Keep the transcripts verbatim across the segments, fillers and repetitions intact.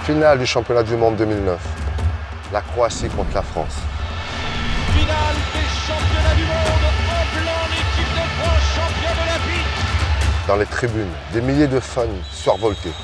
Finale du championnat du monde deux mille neuf. La Croatie contre la France. Finale des championnats du monde en blanc, l'équipe de France championne olympique. Dans les tribunes, des milliers de fans survoltés.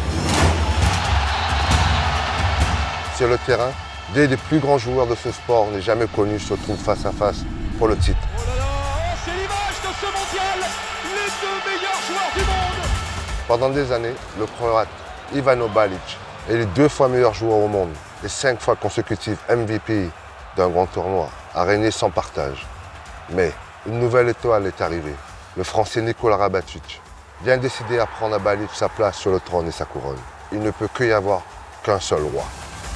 Sur le terrain, des des plus grands joueurs de ce sport n'est jamais connus se trouvent face à face pour le titre. Oh là là, oh, c'est l'image de ce mondial, les deux meilleurs joueurs du monde. Pendant des années, le Croate Ivano Balić est le deux fois meilleur joueur au monde et cinq fois consécutif M V P d'un grand tournoi, a régné sans partage. Mais une nouvelle étoile est arrivée. Le Français Nikola Karabatic vient décider à prendre à Balić sa place sur le trône et sa couronne. Il ne peut que y avoir qu'un seul roi.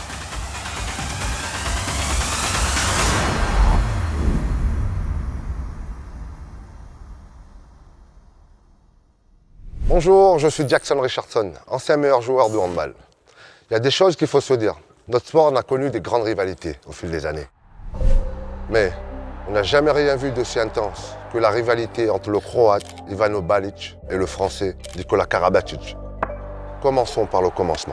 Bonjour, je suis Jackson Richardson, ancien meilleur joueur de handball. Il y a des choses qu'il faut se dire. Notre sport a connu des grandes rivalités au fil des années. Mais on n'a jamais rien vu d'aussi intense que la rivalité entre le Croate Ivano Balić et le Français Nikola Karabatic. Commençons par le commencement.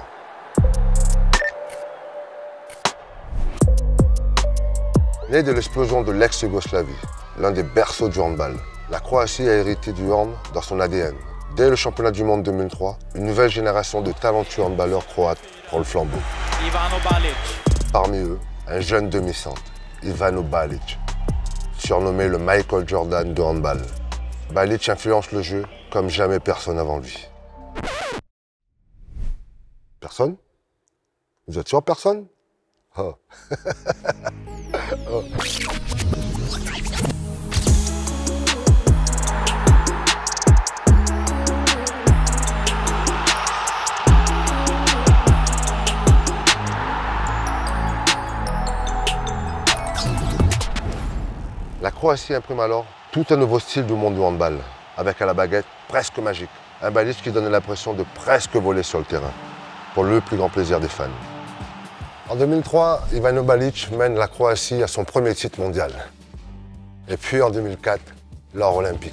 Né de l'explosion de l'ex-Yougoslavie, l'un des berceaux du handball, la Croatie a hérité du hand dans son A D N. Dès le championnat du monde deux mille trois, une nouvelle génération de talentueux handballeurs croates prend le flambeau. Ivano Balić. Parmi eux, un jeune demi-centre, Ivano Balić, surnommé le Michael Jordan de handball. Balić influence le jeu comme jamais personne avant lui. Personne? Vous êtes sûr personne? Oh. Oh. La Croatie imprime alors tout un nouveau style du monde du handball, avec à la baguette presque magique, un Balić qui donne l'impression de presque voler sur le terrain, pour le plus grand plaisir des fans. En deux mille trois, Ivano Balić mène la Croatie à son premier titre mondial. Et puis en deux mille quatre, l'or olympique.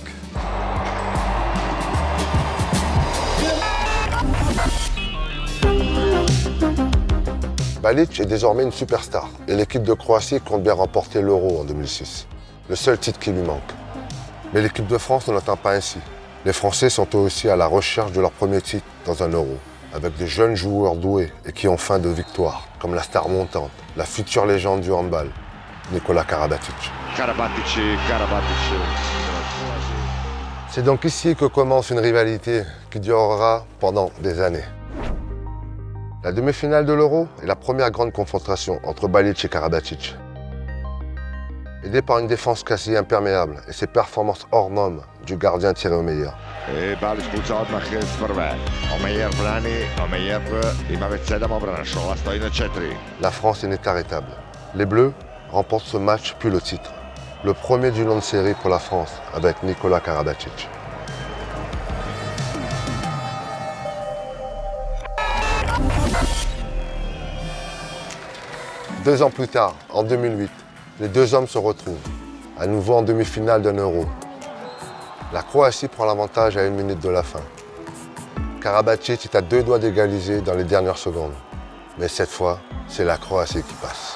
Balić est désormais une superstar et l'équipe de Croatie compte bien remporter l'Euro en deux mille six. Le seul titre qui lui manque. Mais l'équipe de France ne l'attend pas ainsi. Les Français sont eux aussi à la recherche de leur premier titre dans un Euro, avec de jeunes joueurs doués et qui ont faim de victoire, comme la star montante, la future légende du handball, Nikola Karabatic. Karabatic, Karabatic. C'est donc ici que commence une rivalité qui durera pendant des années. La demi-finale de l'Euro est la première grande confrontation entre Balić et Karabatic. Aidé par une défense quasi imperméable et ses performances hors normes du gardien tiré au meilleur. Et Balić puca odmah s prve. Omejer brani, Omejer ima već sedam obrana, Šola stoji na četiri. La France est inarrêtable. Les Bleus remportent ce match puis le titre. Le premier du long de série pour la France avec Nikola Karabatic. Deux ans plus tard, en deux mille huit, les deux hommes se retrouvent, à nouveau en demi-finale d'un Euro. La Croatie prend l'avantage à une minute de la fin. Karabatic est à deux doigts d'égaliser dans les dernières secondes. Mais cette fois, c'est la Croatie qui passe.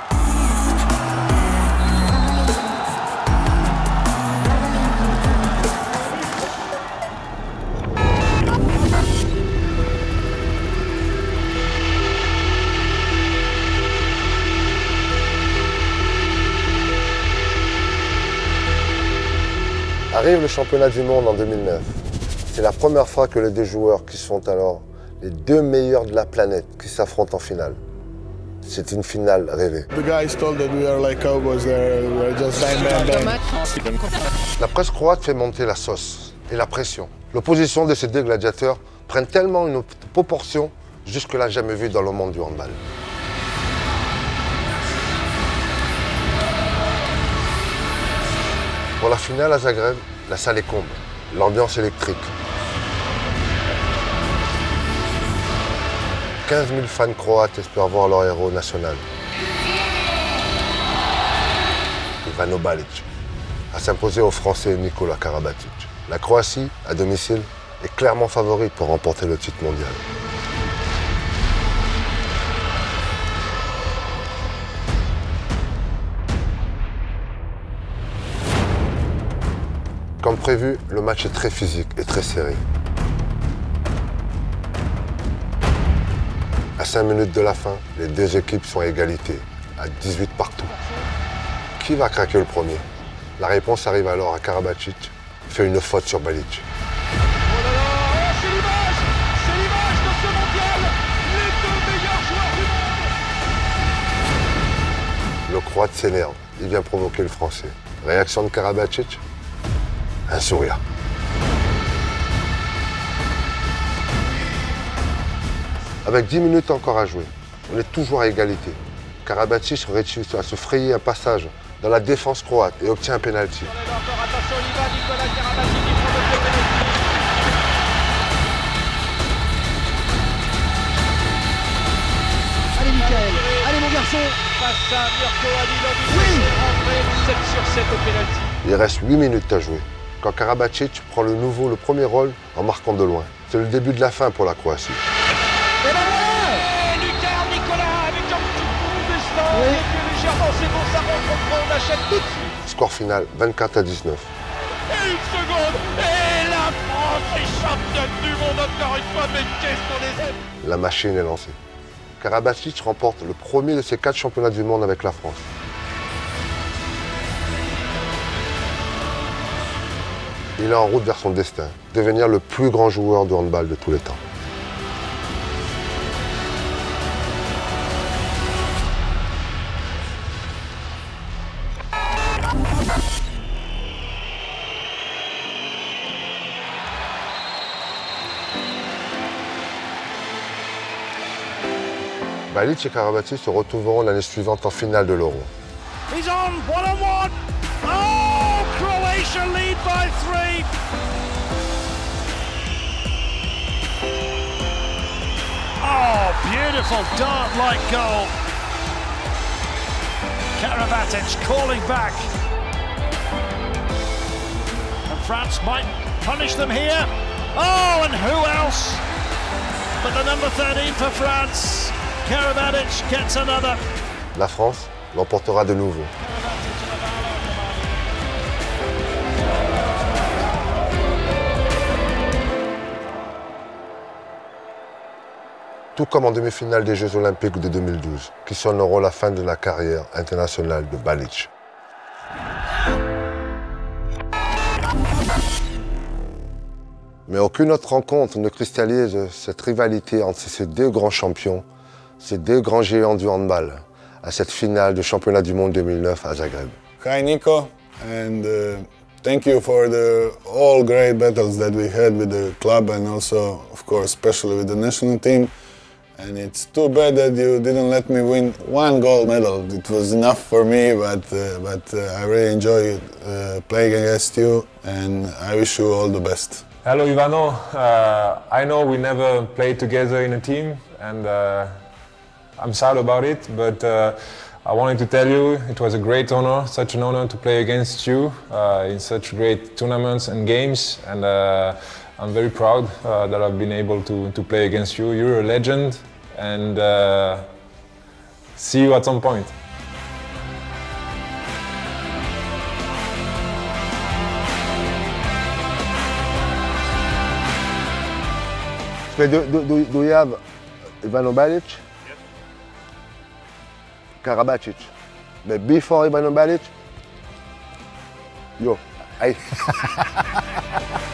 Arrive le championnat du monde en deux mille neuf. C'est la première fois que les deux joueurs qui sont alors les deux meilleurs de la planète qui s'affrontent en finale. C'est une finale rêvée. The guys told that we are like cowboys there, we are just bang, bang, bang. La presse croate fait monter la sauce et la pression. L'opposition de ces deux gladiateurs prend tellement une proportion jusque-là jamais vue dans le monde du handball. Pour la finale à Zagreb, la salle est comble, l'ambiance électrique. quinze mille fans croates espèrent voir leur héros national. Ivano Balić a s'imposé au Français Nikola Karabatic. La Croatie, à domicile, est clairement favorite pour remporter le titre mondial. Comme prévu, le match est très physique et très serré. À cinq minutes de la fin, les deux équipes sont à égalité, à dix-huit partout. Qui va craquer le premier? La réponse arrive alors à Karabatic, qui fait une faute sur Balic. Oh là là, oh, c'est l'image, c'est l'image de ce mondial, les deux meilleurs joueurs du monde. Le Croate s'énerve, il vient provoquer le Français. Réaction de Karabatic? Un sourire. Avec dix minutes encore à jouer, on est toujours à égalité. Karabatic réussit à se frayer un passage dans la défense croate et obtient un pénalty. Encore attention, il y va, Nicolas Karabatic qui prend le pénalty. Allez Michael, allez mon garçon. Face à Mirko Halilovic, oui, rentré sept sur sept au pénalty. Il reste huit minutes à jouer, quand Karabatic prend le nouveau le premier rôle en marquant de loin. C'est le début de la fin pour la Croatie. Et ben voilà, Lucas Nicolas avec un petit coup de stand, oui. Et puis légèrement, c'est bon, ça rentre, on achète tout de suite. Score final vingt-quatre à dix-neuf. Et une seconde, et la France est championne du monde encore une fois, mais qu'est-ce qu'on les aime. La machine est lancée. Karabatic remporte le premier de ses quatre championnats du monde avec la France. Il est en route vers son destin, devenir le plus grand joueur de handball de tous les temps. Balic et Karabatic se retrouveront l'année suivante en finale de l'Euro. He's on, one on one. Oh, Croatia lead by three. Oh, beautiful dart-like goal. Karabatic calling back. And France might punish them here. Oh, and who else but the number thirteen for France? Karabatic gets another. La France l'emportera de nouveau. Tout comme en demi-finale des Jeux Olympiques de deux mille douze, qui sonneront la fin de la carrière internationale de Balic. Mais aucune autre rencontre ne cristallise cette rivalité entre ces deux grands champions, ces deux grands géants du handball, à cette finale du championnat du monde deux mille neuf à Zagreb. Hi Nico, and uh, thank you for the all great battles that we had with the club and also, of course, especially with the national team. And it's too bad that you didn't let me win one gold medal. It was enough for me, but, uh, but uh, I really enjoy uh, playing against you, and I wish you all the best. Hello Ivano, uh, I know we never played together in a team, and uh, I'm sad about it, but uh, I wanted to tell you it was a great honor, such an honor to play against you uh, in such great tournaments and games, and uh, I'm very proud uh, that I've been able to, to play against you. You're a legend, and uh, see you at some point. Do, do, do you have Ivano Balic? Yes. Karabatic. But before Ivano Balic, yo, I